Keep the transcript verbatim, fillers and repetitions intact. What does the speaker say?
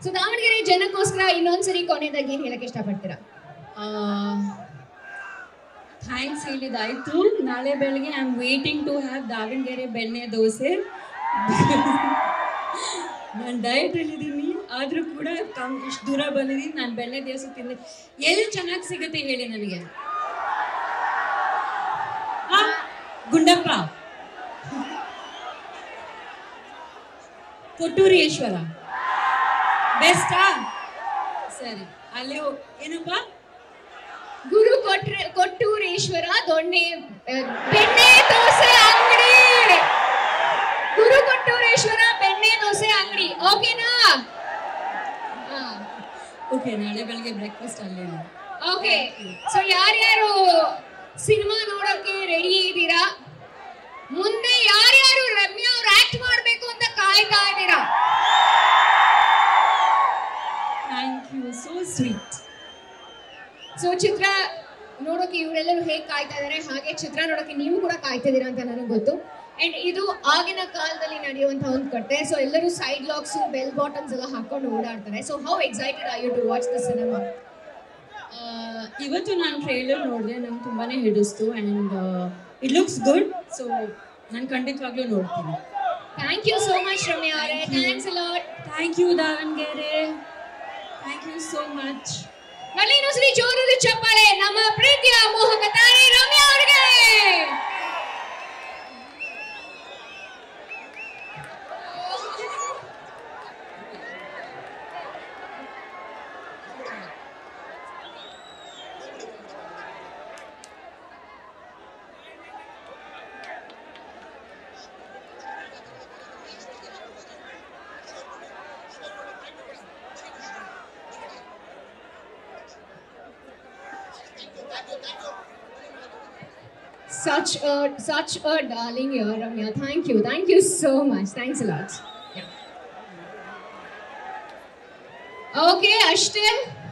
So Davanagere ಜನಕ್ಕೋಸ್ಕರ ಇನ್ನೊಂದ್ಸರಿ ಕೊನೆಯದಾಗಿ ಏನು ಹೇಳಕ್ಕೆ ಇಷ್ಟಪಡ್ತೀರಾ? ಥ್ಯಾಂಕ್ಸ್ ಹೇಳಿದಾಯ್ತು. ನಾಳೆ ಬೆಳಗ್ಗೆ I am waiting to have Davanagere benne dosa. ನಾನು ಡಯಟಲ್ಲಿದ್ದೀನಿ, ಆದರೂ ಕೂಡ ಕಮ್ ಇಷ್ಟು ದೂರ ಬಂದಿದ್ದೀನಿ. ನಾನು ಬೆಣ್ಣೆ ದೋಸೆ ತಿಂದೆ. ಎಲ್ಲಿ ಚೆನ್ನಾಗಿ ಸಿಗುತ್ತೆ ಹೇಳಿ ನನಗೆ? ಹಾಂ, ಗುಂಡಪ್ಪ, ಕೊಟ್ಟೂರೇಶ್ವರ ಬೆಸ್ಟಾ? ಸರಿ, ಅಲ್ಲಿ ಏನಪ್ಪ? ಗುರು ಕೊಟ್ರೆ ಕೊಟ್ಟೂರೇಶ್ವರ ದೊಣ್ಣೆ ಬೆಣ್ಣೆ ದೋಸೆ ಅಂಗಡಿ. ಗುರು ಕೊಟ್ಟೂರೇಶ್ವರ ಬೆಣ್ಣೆ ದೋಸೆ ಅಂಗಡಿ. ಓಕೆನಾ? ಓಕೆ, ನಾಳೆ ಬೆಳಗ್ಗೆ ಬ್ರೇಕ್ಫಾಸ್ಟ್ ಅಲ್ಲೇ. ಓಕೆ, ಸೊ ಯಾರ್ಯಾರು ಸಿನಿಮಾ ನೋಡೋಕೆ ರೆಡಿ ಇದ್ದೀರಾ? ಮುಂದೆ ಯಾರ್ಯಾರು ರಮ್ಯಾ ಅವ್ರು ಆಕ್ಟ್ ಮಾಡಬೇಕು ಅಂತ ಕಾಯ್ತಾ ಇದ್ದೀರಾ? Thank you, so sweet. So ಚಿತ್ರ ನೋಡೋಕೆ ಇವರೆಲ್ಲರೂ ಹೇಗೆ ಕಾಯ್ತಾ ಇದ್ದಾರೆ, ಹಾಗೆ ಚಿತ್ರ ನೋಡೋಕೆ ನೀವು ಕೂಡ ಕಾಯ್ತಿದ್ದೀರಾ ಅಂತ ನನಗೆ ಗೊತ್ತು. ಅಂಡ್ ಇದು ಆಗಿನ ಕಾಲದಲ್ಲಿ ನಡೆಯುವಂತಹ ಒಂದು ಕತೆ. ಸೊ ಎಲ್ಲರೂ ಸೈಡ್ ಲಾಕ್ಸ್, ಬೆಲ್ ಬಾಟಮ್ಸ್ ಎಲ್ಲ ಹಾಕೊಂಡು ಓಡಾಡ್ತಾರೆ. So how excited are you to watch the cinema? ಇವತ್ತು ನಾನು ಟ್ರೈಲರ್ ನೋಡಿದೆ, ನಂಗೆ ತುಂಬಾನೇ ಹಿಡಿಸ್ತು and it looks good. So ನಾನು ಖಂಡಿತವಾಗ್ಲೂ ನೋಡ್ತೀನಿ. Thank you so much Ramya ಅವರೇ. Thanks a lot. Thank you Davanagere. Thank you so much. ಮళ్ళీ ಇನ್ನೊಂದ್ಸರಿ ಜೋರಾದ ಚಪ್ಪಾಳೆ ನಮ್ಮ ಪ್ರೀತಿಯ ಮೋಹಕ ತಾರೆ ರಮ್ಯಾ ಅವರಿಗೆ. Such a such a darling year, Ramya. Thank you, thank you so much. Thanks a lot. Yeah. Okay, Ashton.